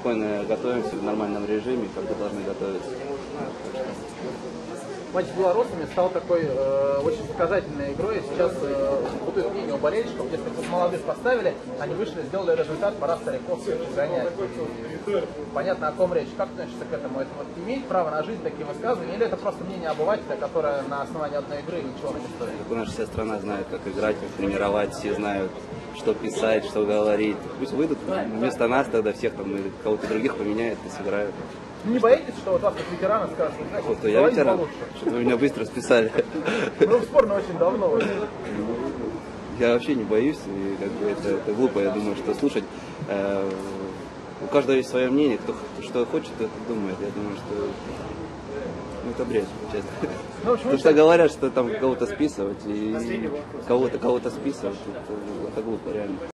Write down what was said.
спокойно готовимся в нормальном режиме, когда должны готовиться. Матч с белорусами стал такой очень показательной игрой. Сейчас бытует мнение у болельщиков, если бы молодых поставили, они вышли, сделали результат, пора стариков гонять. Понятно, о ком речь. Как ты относишься к этому? Это вот имеет право на жизнь такие высказывания, или это просто мнение обывателя, которое на основании одной игры ничего не стоит? Наша вся страна знает, как играть, как тренировать, все знают, что писать, что говорить. Пусть выйдут вместо нас тогда всех там кого-то других поменяют и сыграют. Не боитесь, что вот вас как ветерана скажут, знаете, я ветеран, что вы меня быстро списали. Ну, спорно очень давно. Я вообще не боюсь, и как бы это глупо, я думаю, что слушать. У каждого есть свое мнение, кто что хочет, тот думает. Я думаю, что это бред, честно. Ну, потому что говорят, что там кого-то списывать, и кого-то списывать, это глупо, реально.